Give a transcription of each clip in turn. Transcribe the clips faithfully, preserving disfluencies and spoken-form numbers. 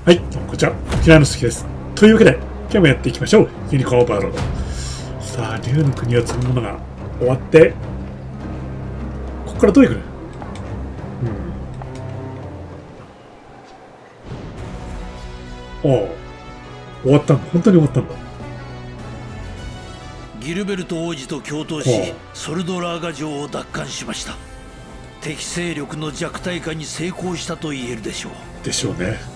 はい、こんにちは。平野杉です。というわけで、今日もやっていきましょう。ユニコーンオーバーロード。さあ、竜の国を継ぐものが終わって、ここからどういくの？うん。おう、終わったんだ。本当に終わったんだ。 ギルベルト王子と共闘し、ソルドラーガ城を奪還しました。敵勢力の弱体化に成功したと言えるでしょう。 でしょうね。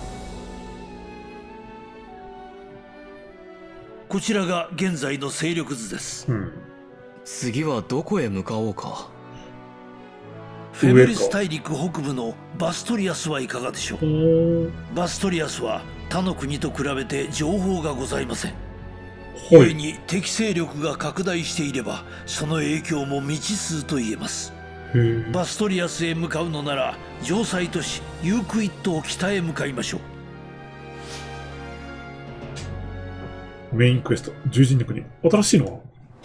こちらが現在の勢力図です。 うん。 次はどこへ向かおうか。 フェブリス大陸北部のバストリアスはいかがでしょう。バストリアスは他の国と比べて情報がございません。故に敵勢力が拡大していればその影響も未知数と言えます。バストリアスへ向かうのなら城塞都市ユークイットを北へ向かいましょう。 メインクエスト、獣人の国。新しいの？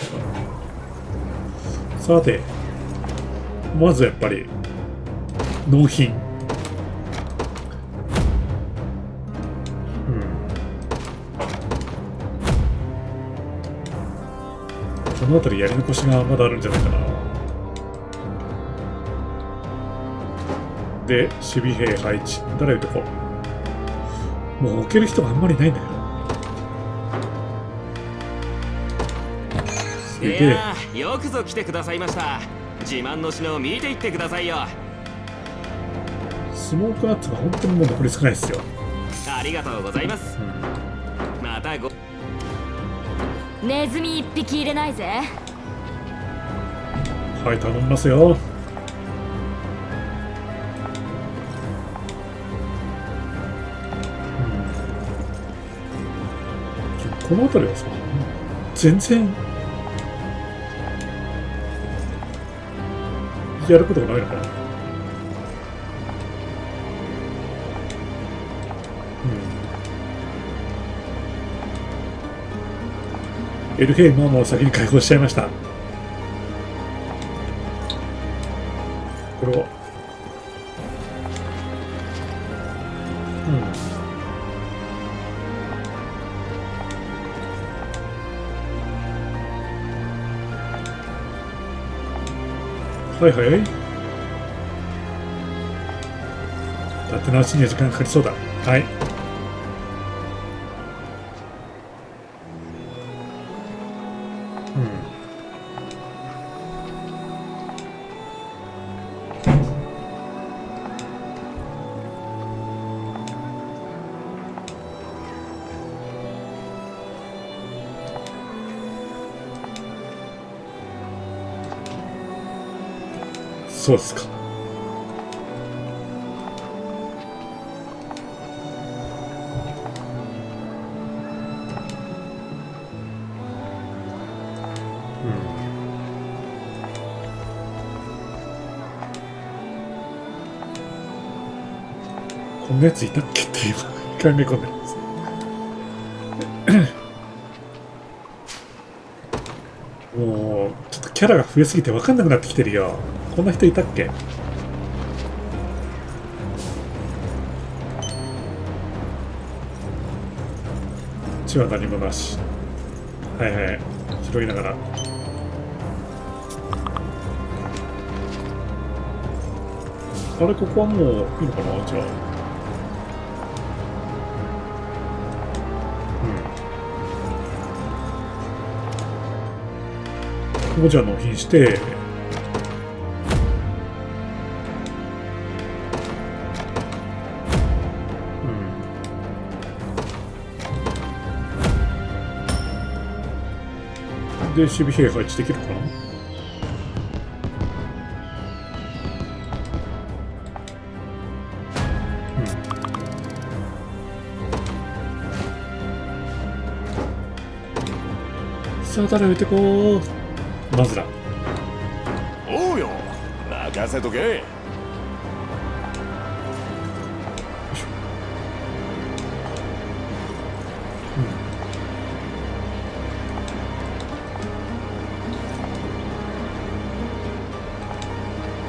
さて、まずやっぱり、納品。うん。この辺りやり残しがまだあるんじゃないかな。で、守備兵配置。誰置いとこう。もう置ける人があんまりいないんだけど。 いやー、よくぞ来てくださいました。自慢の品を見ていってくださいよ。 スモークアーツが本当にもう残り少ないですよ。 ありがとうございます、うん、またごネズミ一匹入れないぜ。 はい、頼みますよ。うん、この辺りはさ、全然やることがないのかな。うん。エルヘイムはもう先に解放しちゃいました。これを。うん。はいはい。立て直しには時間かかりそうだ。はい。うん。そうですか。うん。こんなやついたっけって今考え込んでるんです。もうちょっとキャラが増えすぎて分かんなくなってきてるよ。こんな人いたっけ？こっちは何もなし。はいはい。拾いながら。あれ、ここはもういいのかな？じゃあ。うん。ここじゃあ納品して、で、守備兵配置できるかな？うん。さあ、誰置いてこう。まずだ。 おうよ、任せとけ。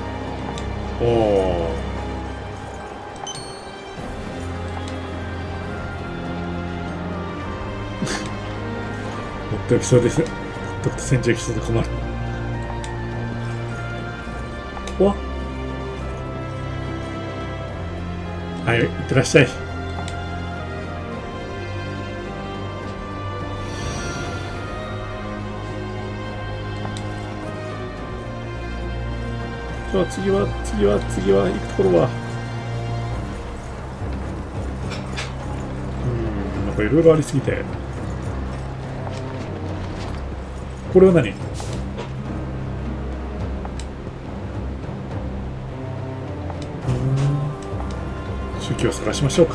おお。 ときそうです。とくと戦場行きそうで困る。ここははい、いってらっしゃい。じゃあ次は、次は、次は、行くところは。うん、なんかいろいろありすぎて。これは何？宗教を探しましょうか。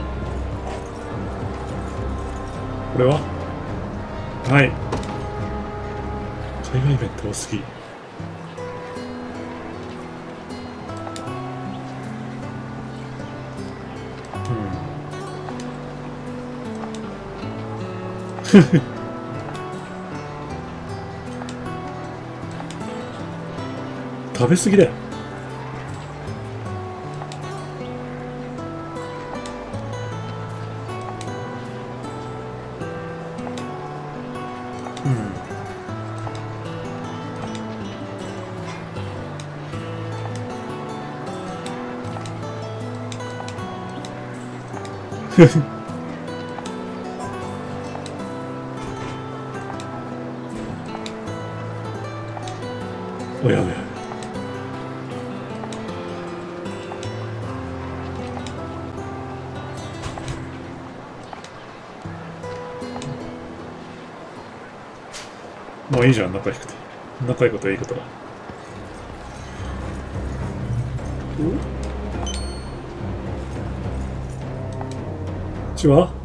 これははい。海外イベント多すぎ。うん。食べ過ぎだよ。うん。ふふ。おやおや。もういいじゃん、仲良くて。仲良いことはいいことだ。お？こっちは？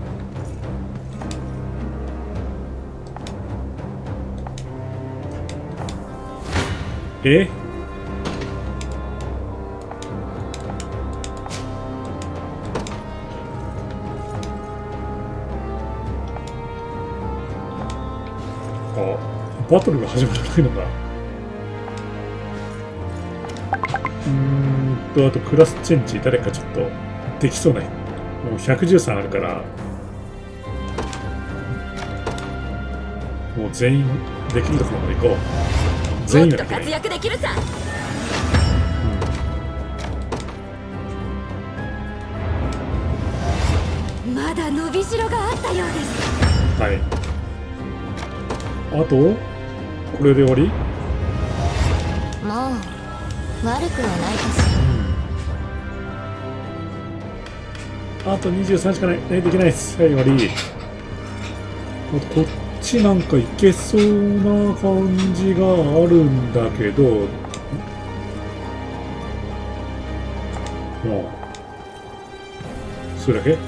え？あ、バトルが始まらないのか。うーんと、あとクラスチェンジ、誰かちょっとできそうな。もうひゃくじゅうさんあるから、もう全員できるところまで行こう。全員ができない。 もっと活躍できるさ。うん、まだ伸びしろがあったようです。 はい。あとこれで終わり？ もう悪くはないかしら。あとにじゅうさんしかない。え、できないです。はい、終わり。あとこっちなんかいけそうな感じがあるんだけど、もうそれだけ？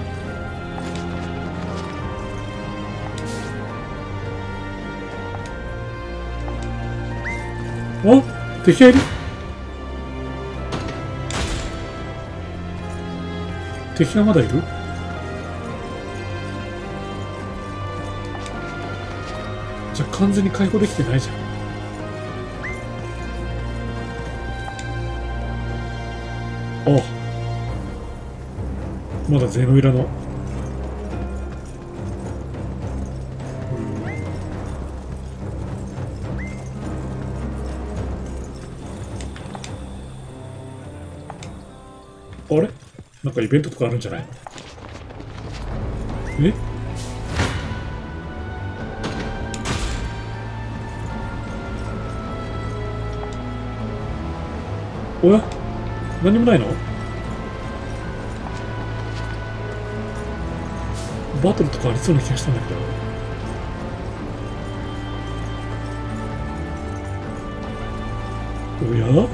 あ、敵がいる。敵がまだいる。じゃあ完全に解放できてないじゃん。あ、まだゼノイラの。あれ？なんかイベントとかあるんじゃないの？え？おや？何もないの？バトルとかありそうな気がしたんだけど。おや？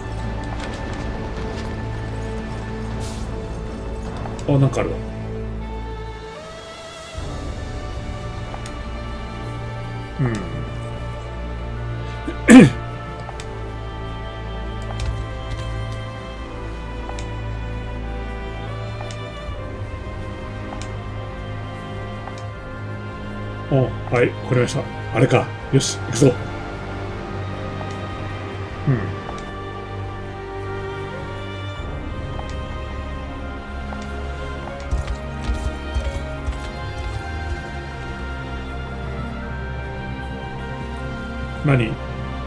あ、なんかあるわ。うん。あ、はい、わかりました。あれか。よし、行くぞ。うん。 何？うん。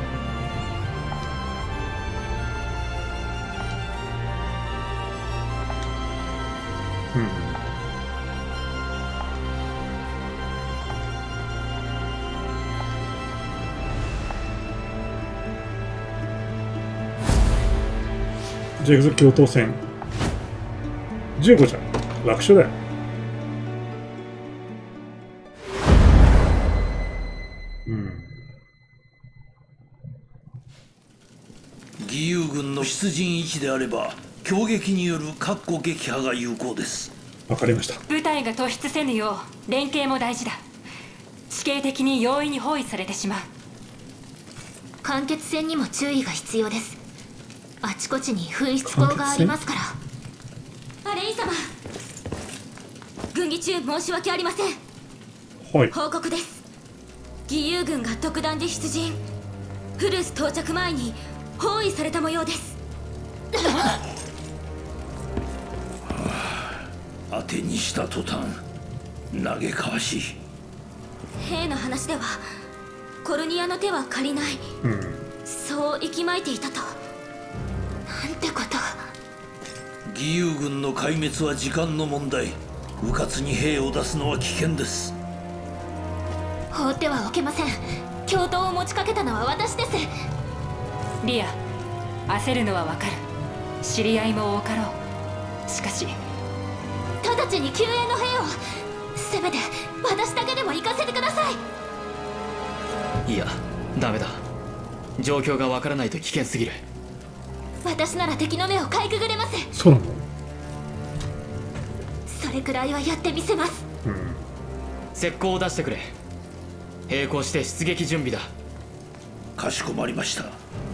じゃあ行くぞ、京都線。じゅうごじゃん。楽勝だよ。うん。 義勇軍の出陣位置であれば強撃による括弧撃破が有効です。 わかりました。 部隊が突出せぬよう連携も大事だ。地形的に容易に包囲されてしまう。 間欠戦にも注意が必要です。あちこちに噴出口がありますから。アレイン様、軍議中申し訳ありません。 はい。 報告です。義勇軍が特段で出陣。フルス到着前に包囲された模様です。 当てにした途端嘆かわしい。 兵の話ではコルニアの手は借りない、 うん、 そう息巻いていたと。なんてこと。 義勇軍の壊滅は時間の問題。迂闊に兵を出すのは危険です。 放ってはおけません。共闘を持ちかけたのは私です。 リア、焦るのはわかる。知り合いも多かろう。しかし直ちに救援の兵を、せめて私だけでも行かせてください。いや、ダメだ。状況がわからないと危険すぎる。 私なら敵の目をかいくぐれます。 そうなの？ それくらいはやってみせます。 うん。 石膏を出してくれ。並行して出撃準備だ。 かしこまりました。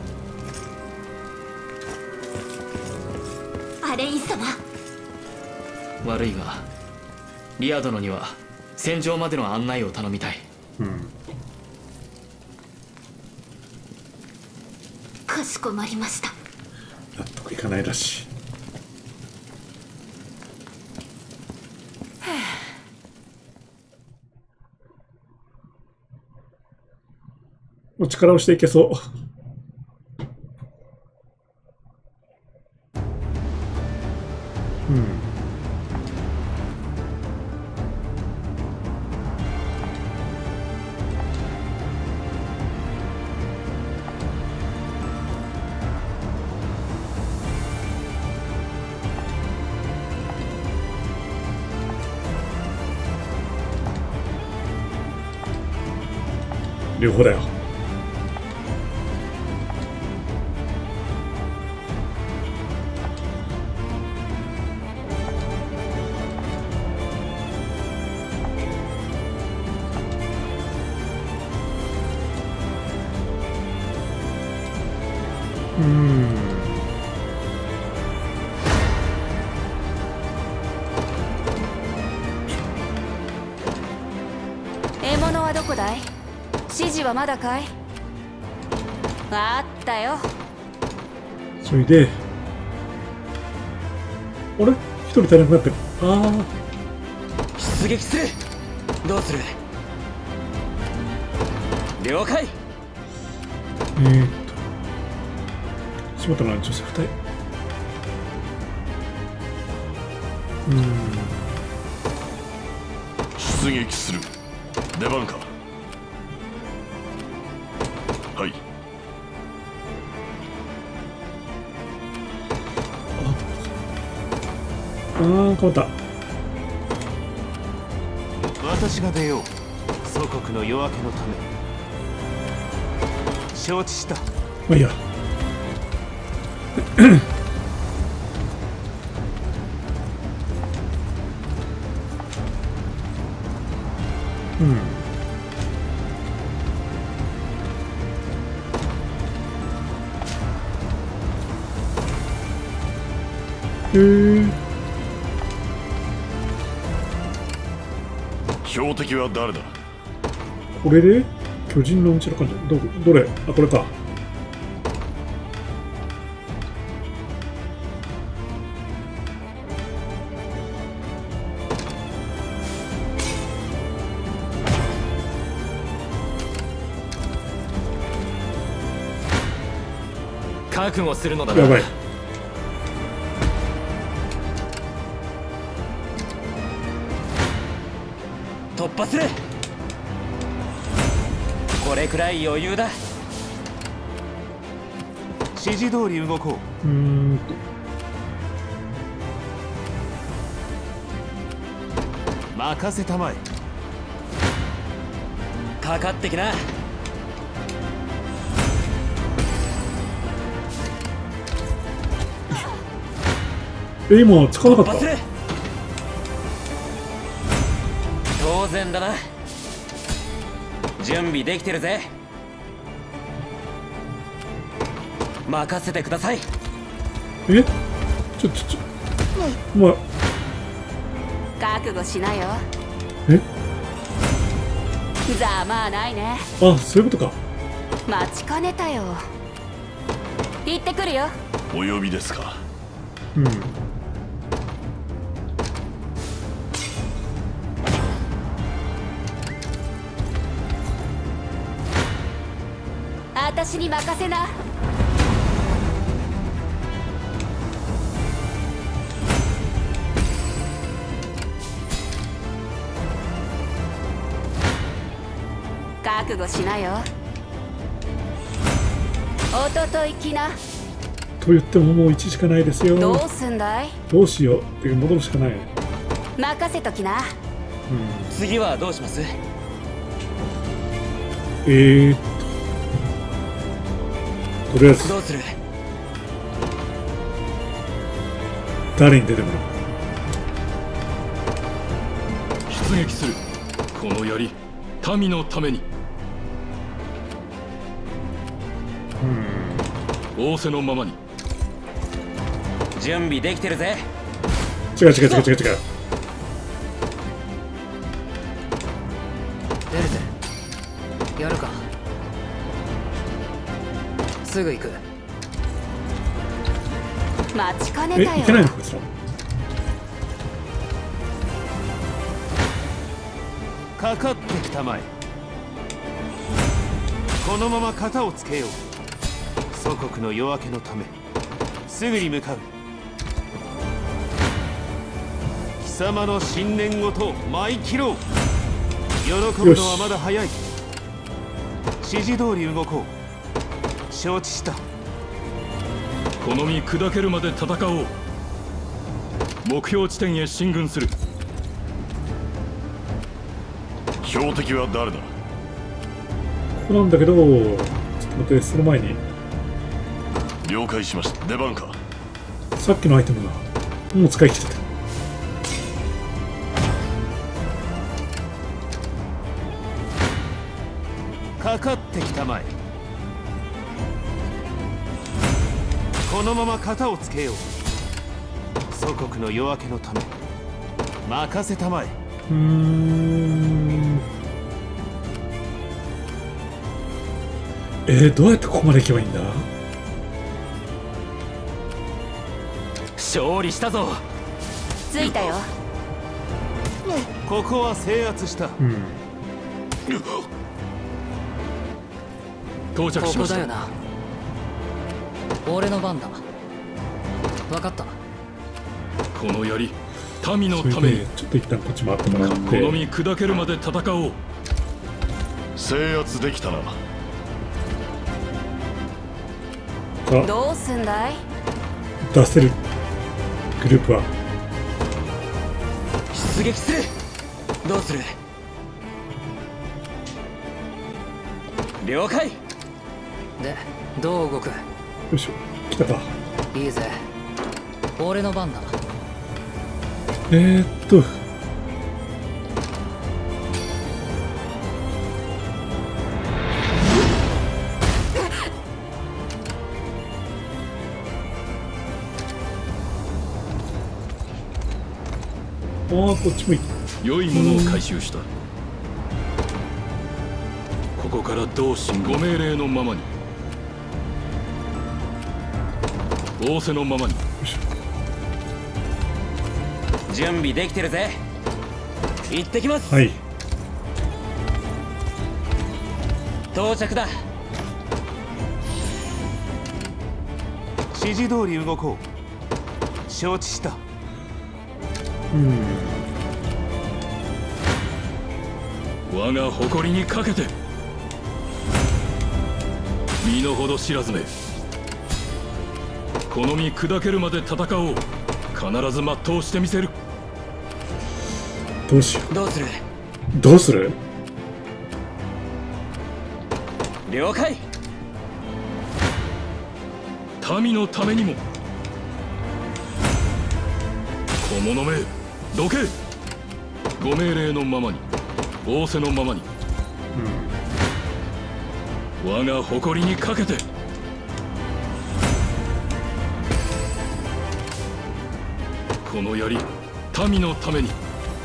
アレイン様、 悪いがリア殿には戦場までの案内を頼みたい。 うん。 かしこまりました。 納得いかないらしい。お力をしていけそう。うん。両方だよ。うーん。 獲物はどこだい？指示はまだかい？あったよ。 それで、あれ一人足りなくなってる。ああ。 出撃する。どうする？了解。 えーっと。しまったな、女性二人。うーん。 出撃する。出番か。はい。 ああ、変わった。 私が出よう。祖国の夜明けのため。承知した。 まあいいや。うん。へえ。 標的は誰だ？ これで巨人のうんちの感じ。どどれ？あ、これか。 覚悟するのだやばい。 突破する。これくらい余裕だ。 指示通り動こうーんとう。任せたまえ。 かかってきな。 え、今使わなかった。 突破する。当然だな。準備できてるぜ。任せてください。 え、ちょちょちょお前、 覚悟しなよ。 え、 ざまあないね。 あ、そういうことか。 待ちかねたよ。行ってくるよ。 お呼びですか。 うん。 私に任せな。覚悟しなよ。おととい来な。 と言ってももういちしかないですよ。 どうすんだい。 どうしようっていう戻るしかない。うん。 任せときな。 次はどうします？ えーっと、とりあえずどうする？ 誰に出てもらう。 出撃する。この槍、民のために。仰せのままに。 準備できてるぜ。 違う違う違う違う違う。 出るぜ。やるか。すぐ行く。 待ちかねえ、 たよ。 いけないのこいつら。 かかってきたまえ。このまま型をつけよう。祖国の夜明けのためすぐに向かう。貴様の信念ごと舞い切ろう。喜ぶのはまだ早い。指示通り動こう。承知した。 この身砕けるまで戦おう。目標地点へ進軍する。 標的は誰だ。 ここなんだけど、ちょっと待って、その前に了解しました。出番か。 さっきのアイテムがもう使い切ってた。 かかってきたまえ。このまま型をつけよう。祖国の夜明けのため任せたまえ。 うーん。えー、どうやってここまで行けばいいんだ。 勝利したぞ。 着いたよ。 ここは制圧した。 うん。 到着しました。 ここだよな。俺の番だ。分かった。 この槍、民のそれために。 でちょっと一旦こっち回ってもらっこのて。 身砕けるまで戦おう。 制圧できたな。 あ、 どうすんだい。 出せるグループは出撃する。どうする？了解。 で、どう動く？ よいしょ、来たか。 いいぜ。俺の番だ。 えー、っとあー、こっちもいい。 良いものを回収した。ここから同心ご命令のままに。仰せのままに。 準備できてるぜ。行ってきます。 はい。 到着だ。 指示通り動こう。承知した。 うん。 我が誇りにかけて、身の程知らずめ、この身砕けるまで戦おう。必ず全うしてみせる。 どうしよう。 どうする？ どうする？ 了解。 民のためにも。小者め、どけ。ご命令のままに、仰せのままに、うん、我が誇りにかけて。この槍、民のために。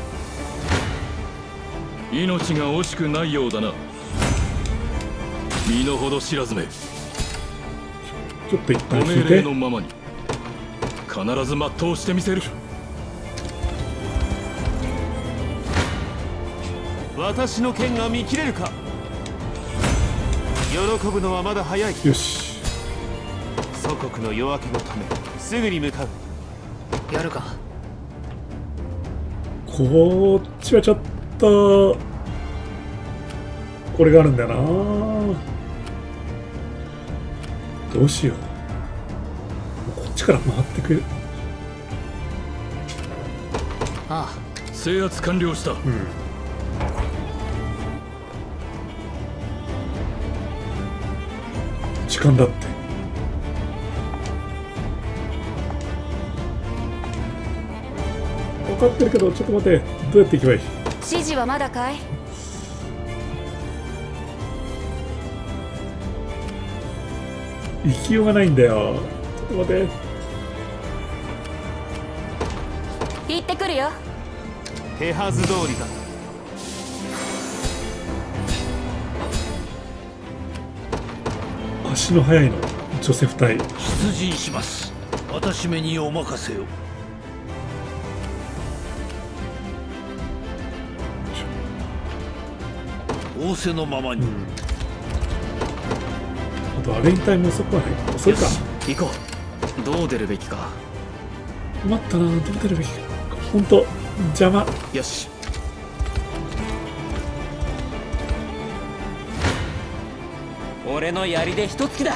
命が惜しくないようだな。身の程知らずめ。 ちょっと一旦ご命令のままに必ず全うしてみせる。 私の剣が見切れるか。喜ぶのはまだ早い。 よし。 祖国の夜明けのためすぐに向かう。 やるか。 こっちはちょっとこれがあるんだよな。どうしよう。こっちから回ってくる。 ああ、制圧完了した。うん。 時間だって。分かってるけど、ちょっと待って。どうやって行けばいい？ 指示はまだかい？ 行きようがないんだよ。ちょっと待って。 行ってくるよ。 手はず通りだ。 足の速いのジョセフ隊。 出陣します。私めにお任せを。仰せのままに、うん、 あとアレイン隊も遅くはない。遅いか。 行こう。どう出るべきか。 待ったな。どう出るべきか。ほんと邪魔。 よし。俺の槍で一突きだ。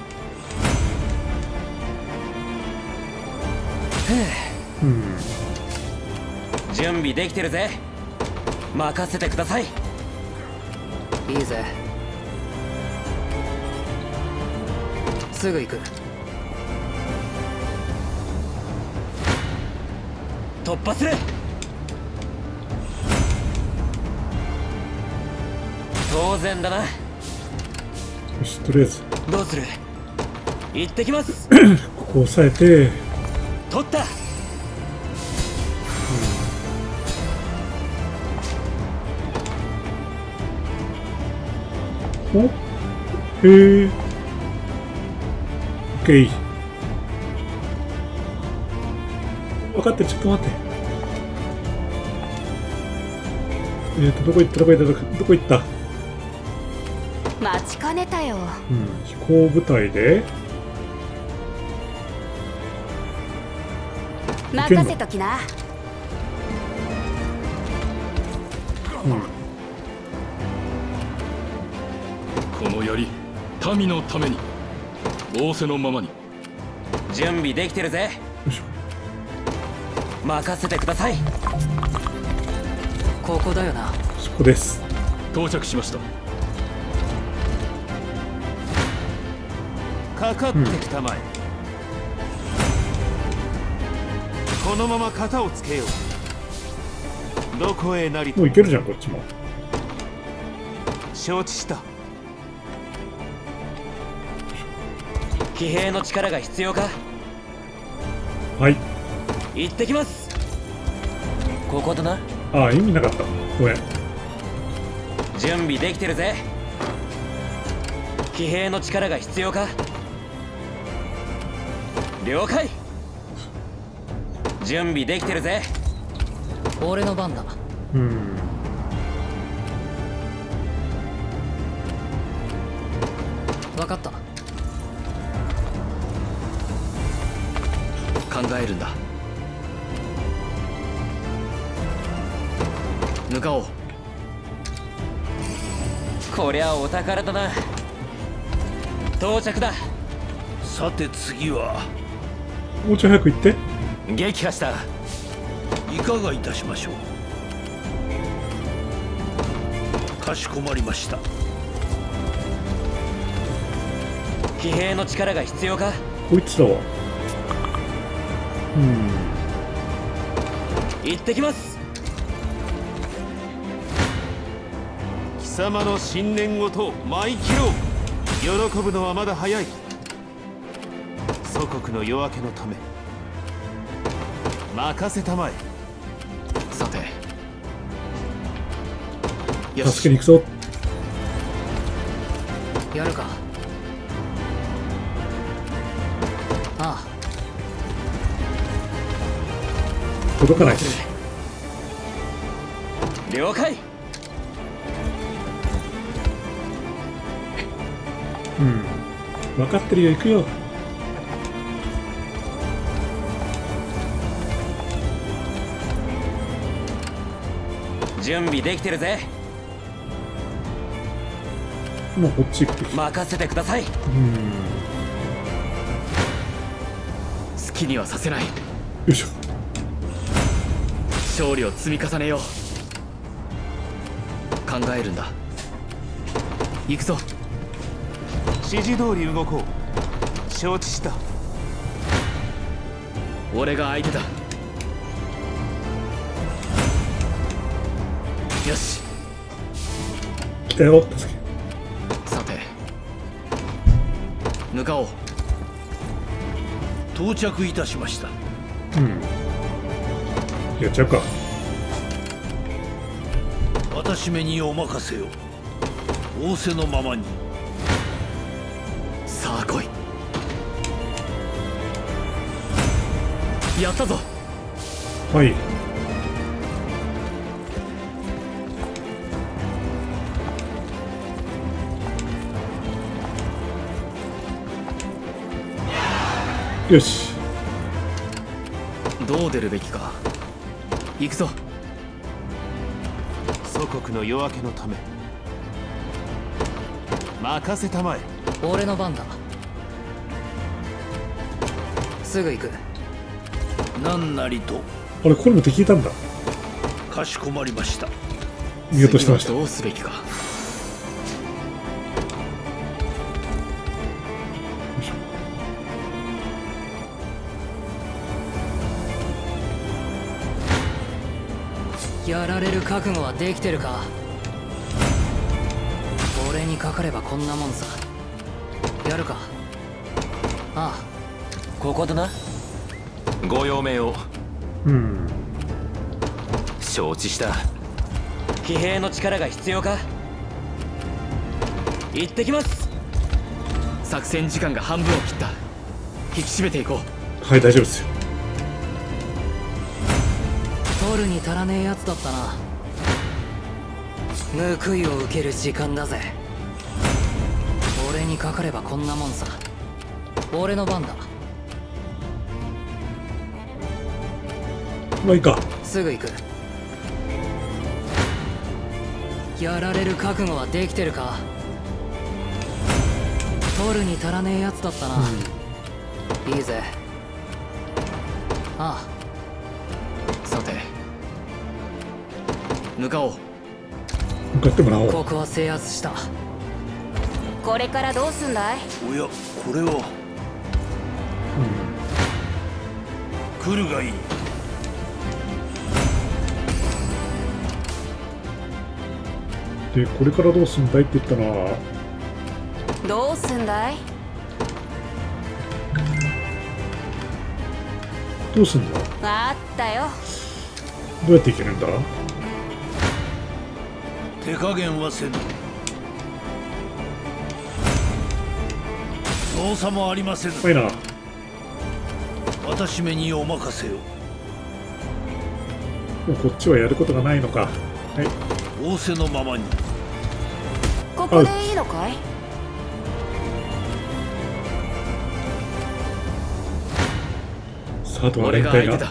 うん、 準備できてるぜ。任せてください。いいぜ。すぐ行く。突破する。当然だな。 よし、とりあえずどうする？行ってきます。 ここ押さえて取った。 おへえ。オッケー。分かってる。ちょっと待って。えっとどこ行ったどこ行ったどこどこ行った。 待ちかねたよ。 うん、飛行部隊で任せときな。 うん、 この槍、民のために。仰せのままに。 準備できてるぜ。任せてください。ここだよな。 そこです。 到着しました。 かかってきたまえ、うん、このまま型をつけよう。どこへなり。 もういけるじゃんこっちも。 承知した。 騎兵の力が必要か。 はい、 行ってきます。ここだな。 ああ、意味なかった。ごめん。 準備できてるぜ。騎兵の力が必要か。了解。準備できてるぜ。俺の番だ。 うん。 分かった。 えるんだ。向かおう。 こりゃお宝だな。到着だ。 さて次はもうちょい早く行って。 撃破した。 いかがいたしましょう。かしこまりました。 騎兵の力が必要か。 こいつらはうん行ってきます。 貴様の信念ごと舞い切ろう。喜ぶのはまだ早い。祖国の夜明けのため任せたまえ。 さて、よし、 助けに行くぞ。 やるか。ああ、 届かないし。 了解。 うん分かってるよ、行くよ。 準備できてるぜ。 もうこっち行く。 任せてください。 うん好きにはさせない。 よいしょ。 勝利を積み重ねよう。考えるんだ。行くぞ。 指示通り動こう。承知した。 俺が相手だ。よし、 来たよ、助け。 さて、向かおう。 到着いたしました。 うんやっちゃうか。 私めにお任せを。仰せのままに。 さあ来い。やったぞ。 はい。よし。 どう出るべきか。行くぞ。 祖国の夜明けのため任せたまえ。 俺の番だ。すぐ行く。 何なりと。 あれ、これも敵いたんだ。 かしこまりました。 見落としてました。 どうすべきか。やられる覚悟はできてるか。俺にかかればこんなもんさ。やるか。ああ、 ここだな。 ご用命を。 うん承知した。 騎兵の力が必要か。行ってきます。 作戦時間が半分を切った。引き締めていこう。はい、大丈夫ですよ。 取るに足らねえやつだったな。報いを受ける時間だぜ。俺にかかればこんなもんさ。俺の番だ。 まあいいか。 すぐ行く。やられる覚悟はできてるか。取るに足らねえやつだったな、うん、いいぜ。ああ、さて向かおう。 向かってもらおう。 ここは制圧した。 これからどうすんだい。 おや、これは、うん、来るがいい。 で、これからどうすんだいって言ったな。 どうすんだい。 どうすんだ。 あったよ。 どうやっていけるんだ。 手加減はせぬ。操作もありませぬ。 はいな。 私めにお任せを。 もうこっちはやることがないのか。はい。 仰せのままに。 ここでいいのかい。 ささあ、あとは連帯が。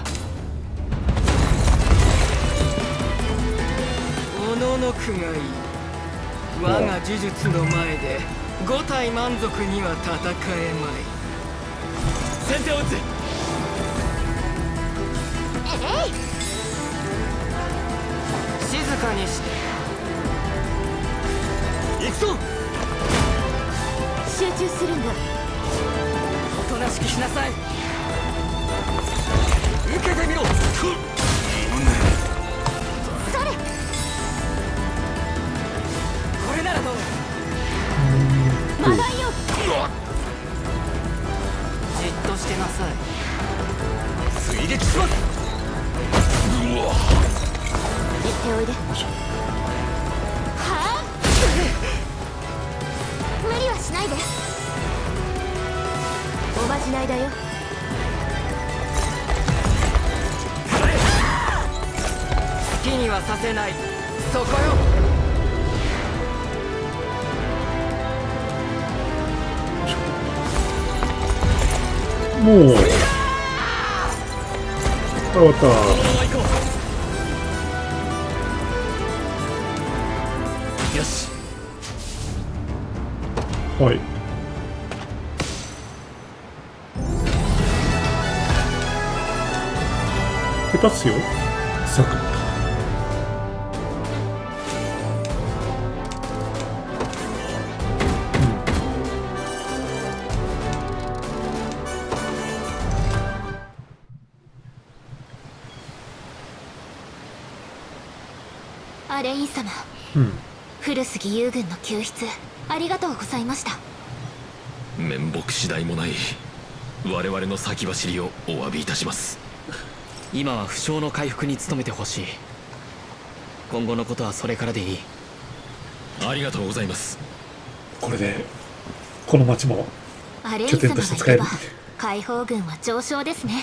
おののくがいい。我が呪術の前で五体満足には戦えまい。先手を打つ。 えい。 静かにして行くぞ。 集中するんだ。 おとなしくしなさい。受けてみろ。 それ。 これならどう。 まだよ。 じっとしてなさい。 追撃します。うわ。 行っておいで。はあ。無理はしないで。おまじないだよ。 好きにはさせない。そこよ。 もう終わった。 よし。 はい。下手っすよ。サクッと。 アレイン様、 うん、 古杉遊軍の救出ありがとうございました。 面目次第もない我々の先走りをお詫びいたします。 今は負傷の回復に努めてほしい。今後のことはそれからでいい。 ありがとうございます。 これでこの町も拠点として使える。 解放軍は上昇ですね。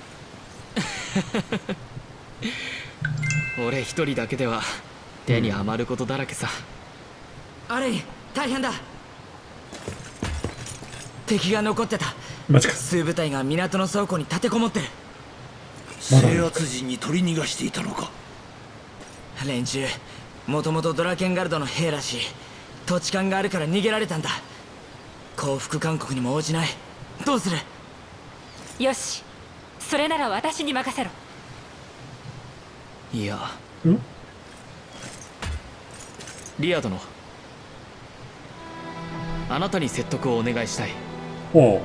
俺一人だけでは手に余ることだらけさ。あれ大変だ。敵が残ってた。 マジか。 数部隊が港の倉庫に立てこもってる。 制圧陣に取り逃がしていたのか。 連中もともとドラケンガルドの兵らしい。土地勘があるから逃げられたんだ。降伏勧告にも応じない。どうする。 よし、それなら私に任せろ。 いや、 んリア殿、あなたに説得をお願いしたい。 おう。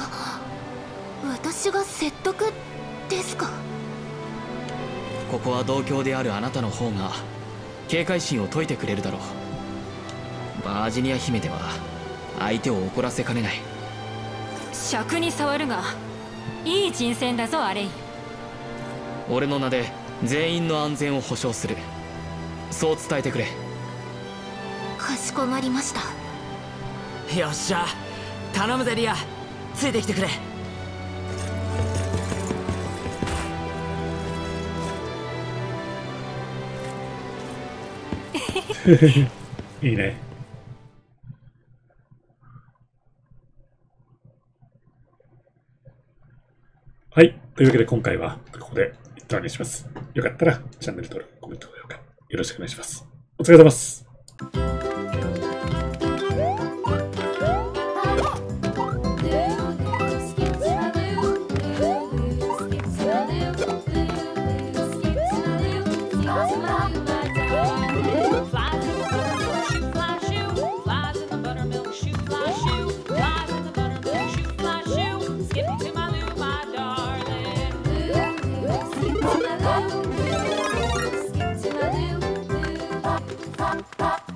私が説得ですか。 ここは同郷であるあなたの方が警戒心を解いてくれるだろう。バージニア姫では相手を怒らせかねない。 尺に触るがいい人選だぞアレイン。 俺の名で全員の安全を保証する。そう伝えてくれ。 かしこまりました。 よっしゃ、頼むぜリア、ついてきてくれ。 いいね。はい。というわけで今回はここで一旦にします。よかったらチャンネル登録、コメント、高評価よろしくお願いします。お疲れ様です。